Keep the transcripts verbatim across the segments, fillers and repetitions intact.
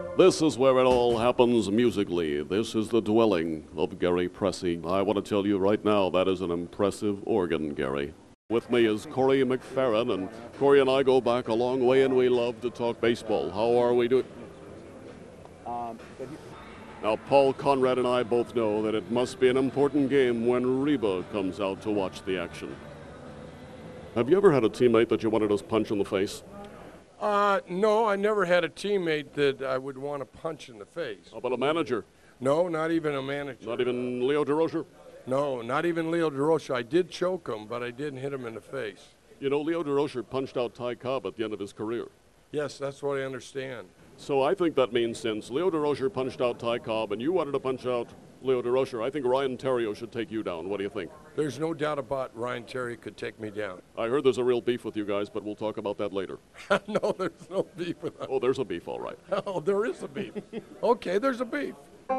This is where it all happens musically. This is the dwelling of Gary Pressey. I want to tell you right now, that is an impressive organ, Gary. With me is Corey McFerrin, and Corey and I go back a long way, and we love to talk baseball. How are we doing? Um, now, Paul Conrad and I both know that it must be an important game when Reba comes out to watch the action. Have you ever had a teammate that you wanted to punch in the face? Uh, no, I never had a teammate that I would want to punch in the face. How about a manager? No, not even a manager. Not even Leo DeRocher? No, not even Leo DeRocher. I did choke him, but I didn't hit him in the face. You know, Leo DeRocher punched out Ty Cobb at the end of his career. Yes, that's what I understand. So I think that means since Leo DeRocher punched out Ty Cobb and you wanted to punch out Leo DeRocher, I think Ryan Terrio should take you down. What do you think? There's no doubt about Ryan Terrio could take me down. I heard there's a real beef with you guys, but we'll talk about that later. No, there's no beef with us. Oh, there's a beef, all right. Oh, there is a beef. Okay, there's a beef.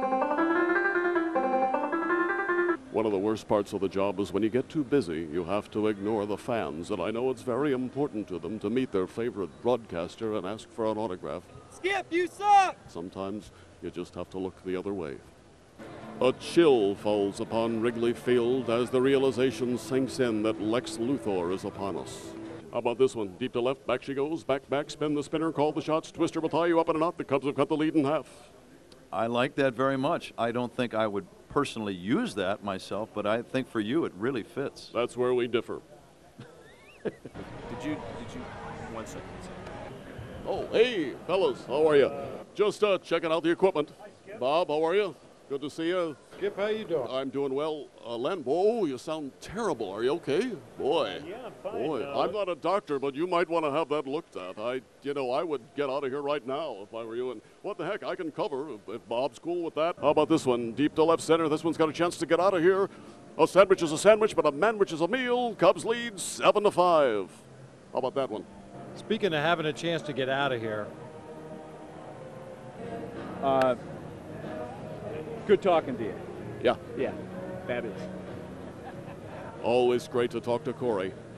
One of the worst parts of the job is when you get too busy, you have to ignore the fans. And I know it's very important to them to meet their favorite broadcaster and ask for an autograph. Skip, you suck! Sometimes you just have to look the other way. A chill falls upon Wrigley Field as the realization sinks in that Lex Luthor is upon us. How about this one? Deep to left, back she goes, back, back, spin the spinner, call the shots, twister will tie you up in a knot. The Cubs have cut the lead in half. I like that very much. I don't think I would personally use that myself, but I think for you it really fits. That's where we differ. Did you, did you, one second. Oh, hey, fellas, how are you? Just uh, checking out the equipment. Bob, how are you? Good to see you. Skip, how you doing? I'm doing well. Uh, Len, whoa, you sound terrible. Are you okay? Boy. Yeah, I'm fine. Boy, uh, I'm not a doctor, but you might want to have that looked at. I, you know, I would get out of here right now if I were you. And what the heck, I can cover if, if Bob's cool with that. How about this one? Deep to left center. This one's got a chance to get out of here. A sandwich is a sandwich, but a manwich is a meal. Cubs lead seven to five. How about that one? Speaking of having a chance to get out of here, uh, good talking to you. Yeah. Yeah, that is. Always great to talk to Corey.